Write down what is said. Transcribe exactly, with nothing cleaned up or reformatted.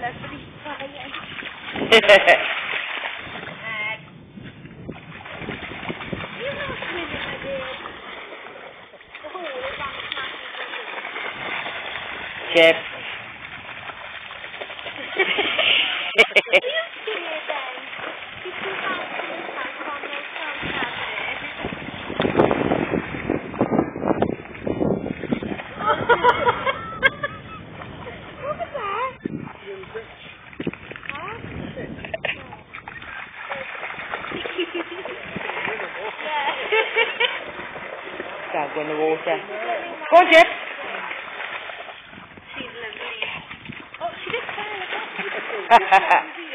เจ็บจากวันโวจ้ะก้อนเจ็บ Oh, she did fine.